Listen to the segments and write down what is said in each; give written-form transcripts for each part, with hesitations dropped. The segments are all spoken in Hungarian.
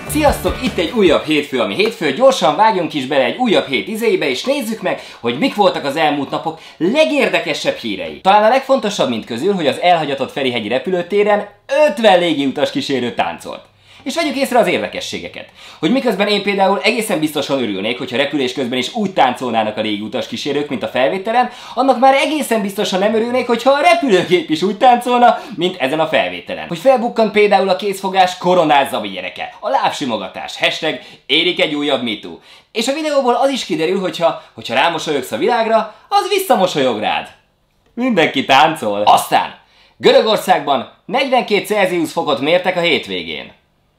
Sziasztok, itt egy újabb hétfő, ami hétfő, gyorsan vágjunk is bele egy újabb hét izébe, és nézzük meg, hogy mik voltak az elmúlt napok legérdekesebb hírei. Talán a legfontosabb mind közül, hogy az elhagyatott Ferihegyi repülőtéren 50 légiutas kísérő táncolt. És vegyük észre az érdekességeket. Hogy miközben én például egészen biztosan örülnék, hogyha repülés közben is úgy táncolnának a légiutas kísérők, mint a felvételen, annak már egészen biztosan nem örülnék, hogyha a repülőgép is úgy táncolna, mint ezen a felvételen. Hogy felbukkant például a kézfogás, koronázza a gyereke, a lábsimogatás, hashtag érik egy újabb MeToo. És a videóból az is kiderül, hogyha rámosolyogsz a világra, az visszamosolyog rád. Mindenki táncol. Aztán Görögországban 42 Celsius fokot mértek a hétvégén.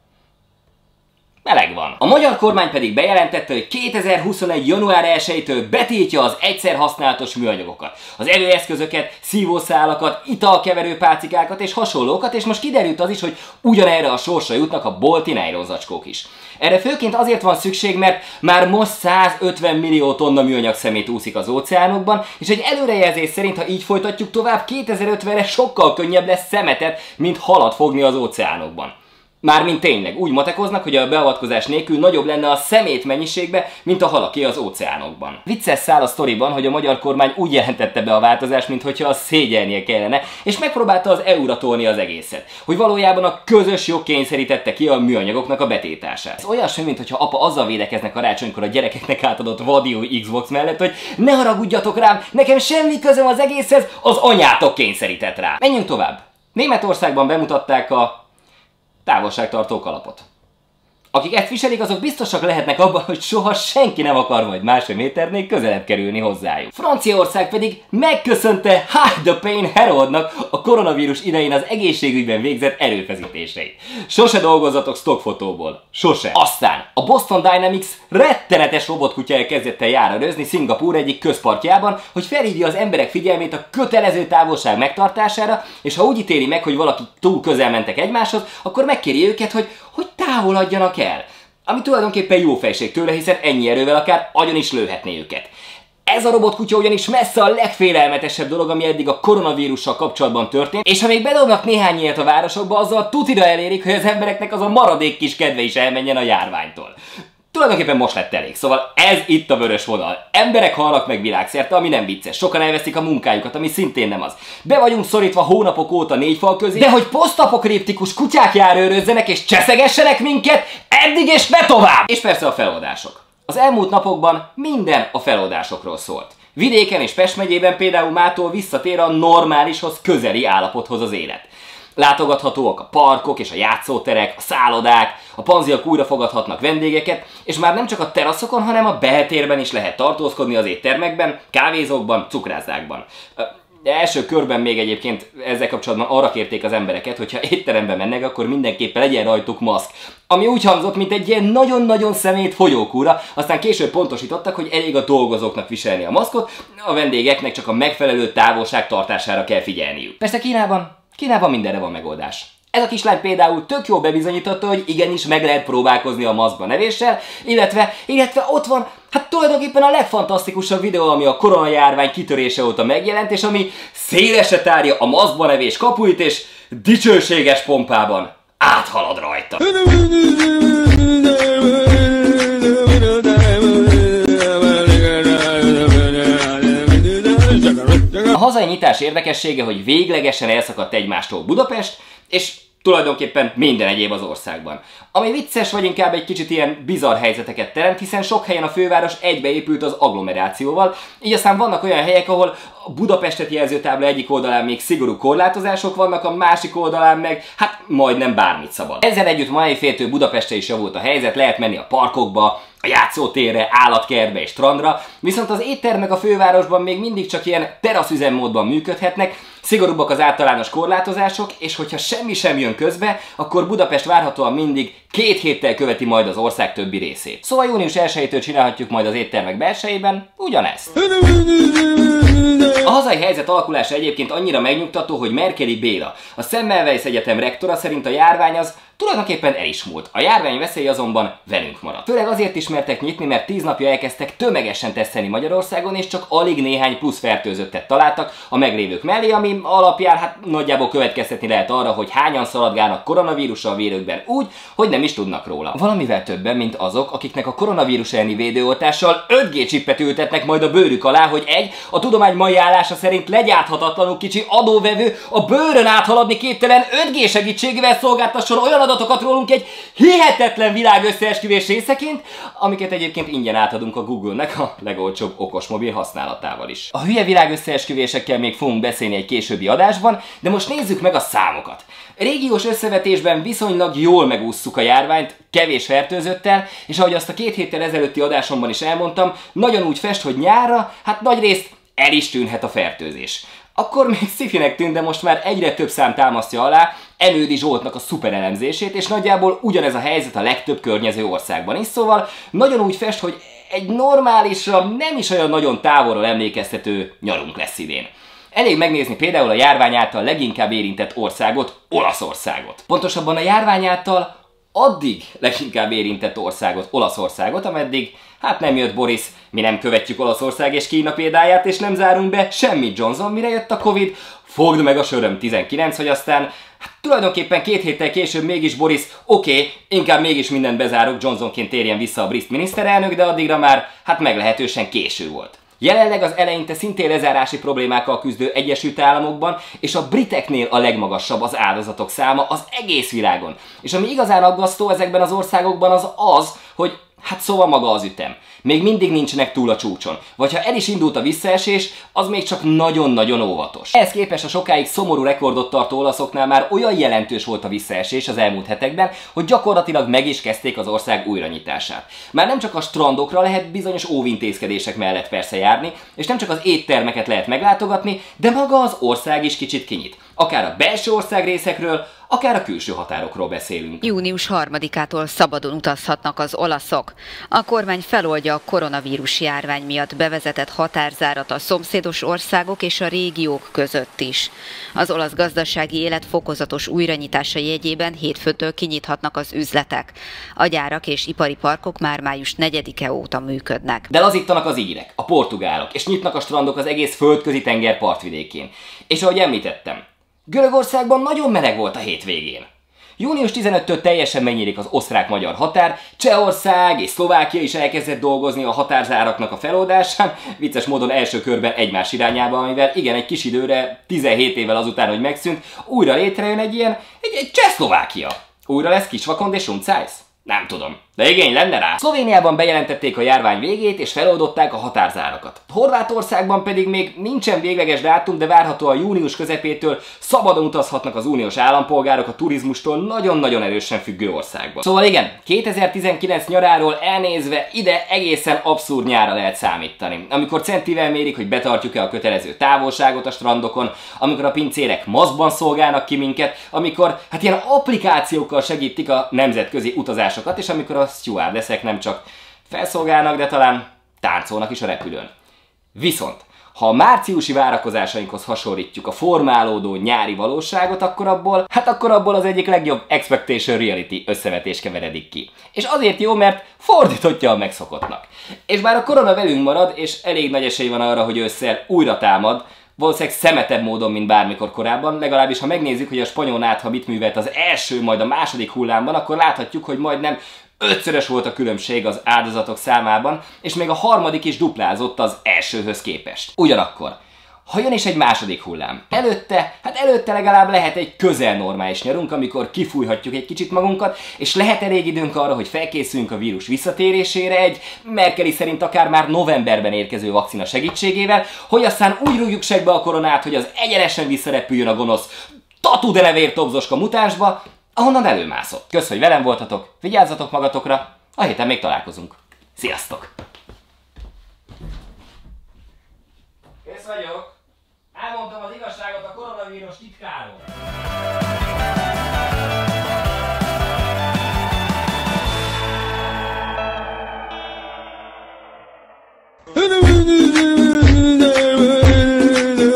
Meleg van. A magyar kormány pedig bejelentette, hogy 2021. január 1-től betiltja az egyszer használatos műanyagokat, az evőeszközöket, szívószálakat, italkeverő pácikákat és hasonlókat, és most kiderült az is, hogy ugyanerre a sorsra jutnak a bolti nejlonzacskók is. Erre főként azért van szükség, mert már most 150 millió tonna műanyag szemét úszik az óceánokban, és egy előrejelzés szerint, ha így folytatjuk tovább, 2050-re sokkal könnyebb lesz szemetet, mint halat fogni az óceánokban. Mármint tényleg, úgy matekoznak, hogy a beavatkozás nélkül nagyobb lenne a szemét mennyiségbe, mint a halaké az óceánokban. Vicces szál a sztoriban, hogy a magyar kormány úgy jelentette be a változást, minthogyha az szégyelnie kellene, és megpróbálta az EU-ra tolni az egészet. Hogy valójában a közös jog kényszerítette ki a műanyagoknak a betiltását. Ez olyasmi, minthogyha apa azzal védekezne karácsonykor a gyerekeknek átadott vadió Xbox mellett, hogy ne haragudjatok rám, nekem semmi közöm az egészhez, az anyátok kényszerített rá. Menjünk tovább. Németországban bemutatták a távolságtartó kalapot. Akik ezt viselik, azok biztosak lehetnek abban, hogy soha senki nem akar majd másfél méternél közelebb kerülni hozzájuk. Franciaország pedig megköszönte Hide the Pain Herodnak a koronavírus idején az egészségügyben végzett erőfeszítéseit. Sose dolgozzatok stockfotóból. Sose. Aztán a Boston Dynamics rettenetes robotkutyája kezdett el járőrözni Szingapúr egyik közparkjában, hogy felhívja az emberek figyelmét a kötelező távolság megtartására, és ha úgy ítéli meg, hogy valaki túl közel mentek egymáshoz, akkor megkéri őket, hogy távolodjanak el. Ami tulajdonképpen jó fejség tőle, hiszen ennyi erővel akár agyon is lőhetné őket. Ez a robotkutya ugyanis messze a legfélelmetesebb dolog, ami eddig a koronavírussal kapcsolatban történt, és ha még bedobnak néhány ilyet a városokba, azzal tutira elérik, hogy az embereknek az a maradék kis kedve is elmenjen a járványtól. Tulajdonképpen most lett elég, szóval ez itt a vörös vonal. Emberek halnak meg világszerte, ami nem vicces. Sokan elveszik a munkájukat, ami szintén nem az. Be vagyunk szorítva hónapok óta négy fal közé, de hogy posztapokriptikus kutyák járőrözzenek és cseszegessenek minket, eddig és ne tovább! És persze a feloldások. Az elmúlt napokban minden a feloldásokról szólt. Vidéken és Pest megyében például mától visszatér a normálishoz közeli állapothoz az élet. Látogathatóak a parkok és a játszóterek, a szállodák, a panziók újra fogadhatnak vendégeket, és már nem csak a teraszokon, hanem a beltérben is lehet tartózkodni az éttermekben, kávézókban, cukrászdákban. Első körben még egyébként ezzel kapcsolatban arra kérték az embereket, hogyha étterembe mennek, akkor mindenképpen legyen rajtuk maszk. Ami úgy hangzott, mint egy ilyen nagyon-nagyon szemét folyókúra, aztán később pontosítottak, hogy elég a dolgozóknak viselni a maszkot, a vendégeknek csak a megfelelő távolság tartására kell figyelniük. Persze Kínában mindenre van megoldás. Ez a kislány például tök jól bebizonyította, hogy igenis meg lehet próbálkozni a maszkba nevéssel, illetve ott van hát tulajdonképpen a legfantasztikusabb videó, ami a koronajárvány kitörése óta megjelent, és ami szélesre tárja a maszkba nevés kapuit, és dicsőséges pompában áthalad rajta. A hazai nyitás érdekessége, hogy véglegesen elszakadt egymástól Budapest, és tulajdonképpen minden egyéb az országban. Ami vicces, vagy inkább egy kicsit ilyen bizarr helyzeteket teremt, hiszen sok helyen a főváros egybeépült az agglomerációval, így aztán vannak olyan helyek, ahol a Budapestet jelző tábla egyik oldalán még szigorú korlátozások vannak, a másik oldalán meg hát majdnem bármit szabad. Ezzel együtt ma éjféltől Budapestre is javult a helyzet, lehet menni a parkokba, a játszótérre, állatkertbe és strandra, viszont az éttermek a fővárosban még mindig csak ilyen teraszüzemmódban működhetnek, szigorúbbak az általános korlátozások, és hogyha semmi sem jön közbe, akkor Budapest várhatóan mindig 2 héttel követi majd az ország többi részét. Szóval június 1-től csinálhatjuk majd az éttermek belsejében ugyanezt. A hazai helyzet alakulása egyébként annyira megnyugtató, hogy Merkeli Béla, a Semmelweis Egyetem rektora szerint a járvány az tulajdonképpen el is múlt. A járvány veszély azonban velünk maradt. Főleg azért is mertek nyitni, mert 10 napja elkezdtek tömegesen tesztelni Magyarországon, és csak alig néhány plusz fertőzöttet találtak a meglévők mellé, ami alapján hát nagyjából következtetni lehet arra, hogy hányan szaladgálnak koronavírussal vérükben úgy, hogy nem nem is tudnak róla. Valamivel többen, mint azok, akiknek a koronavírus elleni védőoltással 5G csippet ültetnek majd a bőrük alá, hogy a tudomány mai állása szerint legyárthatatlanul kicsi adóvevő a bőrön áthaladni képtelen 5G segítségével szolgáltasson olyan adatokat rólunk egy hihetetlen világösszeesküvés részeként, amiket egyébként ingyen átadunk a Google-nek a legolcsóbb okosmobil használatával is. A hülye világösszeesküvésekkel még fogunk beszélni egy későbbi adásban, de most nézzük meg a számokat. Régiós összevetésben viszonylag jól megússzuk a járványt, kevés fertőzöttel, és ahogy azt a 2 héttel ezelőtti adásomban is elmondtam, nagyon úgy fest, hogy nyárra, hát nagyrészt el is tűnhet a fertőzés. Akkor még szifinek tűnt, de most már egyre több szám támasztja alá Enődi Zsoltnak a szuperelemzését, és nagyjából ugyanez a helyzet a legtöbb környező országban is, szóval nagyon úgy fest, hogy egy normálisra, nem is olyan nagyon távolról emlékeztető nyarunk lesz idén. Elég megnézni például a járvány által leginkább érintett országot, Olaszországot. Pontosabban a járvány által addig leginkább érintett országot, Olaszországot, ameddig hát nem jött Boris, mi nem követjük Olaszország és Kína példáját, és nem zárunk be semmit, Johnson, mire jött a Covid, fogd meg a söröm 19, hogy aztán hát tulajdonképpen 2 héttel később mégis Boris, oké, inkább mégis mindent bezárok, Johnsonként térjen vissza a brit miniszterelnök, de addigra már hát meglehetősen késő volt. Jelenleg az eleinte szintén lezárási problémákkal küzdő Egyesült Államokban és a briteknél a legmagasabb az áldozatok száma az egész világon. És ami igazán aggasztó ezekben az országokban az, hogy hát szóval maga az ütem. Még mindig nincsenek túl a csúcson. Vagy ha el is indult a visszaesés, az még csak nagyon-nagyon óvatos. Ehhez képest a sokáig szomorú rekordot tartó olaszoknál már olyan jelentős volt a visszaesés az elmúlt hetekben, hogy gyakorlatilag meg is kezdték az ország újranyitását. Már nem csak a strandokra lehet bizonyos óvintézkedések mellett persze járni, és nem csak az éttermeket lehet meglátogatni, de maga az ország is kicsit kinyit. Akár a belső országrészekről, akár a külső határokról beszélünk. Június 3-ától szabadon utazhatnak az olaszok. A kormány feloldja a koronavírus járvány miatt bevezetett határzárat a szomszédos országok és a régiók között is. Az olasz gazdasági élet fokozatos újranyitása jegyében hétfőtől kinyithatnak az üzletek. A gyárak és ipari parkok már május 4-e óta működnek. De lazítanak az írek, a portugálok, és nyitnak a strandok az egész földközi tenger partvidékén. És ahogy említettem, Görögországban nagyon meleg volt a hétvégén. Június 15-től teljesen megnyílik az osztrák-magyar határ, Csehország és Szlovákia is elkezdett dolgozni a határzáraknak a feloldásán, vicces módon első körben egymás irányába, amivel igen, egy kis időre, 17 évvel azután, hogy megszűnt, újra létrejön egy Csehszlovákia. Újra lesz Kisvakond és Rumcájsz? Nem tudom, de igény lenne rá. Szlovéniában bejelentették a járvány végét, és feloldották a határzárakat. Horvátországban pedig még nincsen végleges dátum, de várhatóan június közepétől szabadon utazhatnak az uniós állampolgárok a turizmustól nagyon-nagyon erősen függő országba. Szóval igen, 2019 nyaráról elnézve ide egészen abszurd nyárra lehet számítani. Amikor centivel mérik, hogy betartjuk-e a kötelező távolságot a strandokon, amikor a pincérek maszkban szolgálnak ki minket, amikor hát ilyen applikációkkal segítik a nemzetközi utazásokat, és amikor a stewardessek nem csak felszolgálnak, de talán táncolnak is a repülőn. Viszont, ha a márciusi várakozásainkhoz hasonlítjuk a formálódó nyári valóságot, akkor abból az egyik legjobb expectation reality összevetés keveredik ki. És azért jó, mert fordítottja a megszokottnak. És bár a korona velünk marad, és elég nagy esély van arra, hogy ősszel újra támad, valószínűleg szemetebb módon, mint bármikor korábban, legalábbis ha megnézzük, hogy a spanyol nátha mit művelt az első, majd a második hullámban, akkor láthatjuk, hogy majdnem 5-szörös volt a különbség az áldozatok számában, és még a harmadik is duplázott az elsőhöz képest. Ugyanakkor, ha jön is egy második hullám, előtte legalább lehet egy közel normális nyarunk, amikor kifújhatjuk egy kicsit magunkat, és lehet elég időnk arra, hogy felkészüljünk a vírus visszatérésére egy Merkeli szerint akár már novemberben érkező vakcina segítségével, hogy aztán úgy rúgjuk segbe a koronát, hogy az egyenesen visszarepüljön a gonosz Tatu Delevér tobzoska mutánsba, ahonnan előmászott. Kösz, hogy velem voltatok, vigyázzatok magatokra, a héten még találkozunk. Sziasztok! Kész vagyok! Elmondtam az igazságot a koronavírus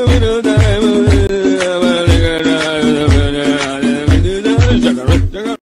titkáról!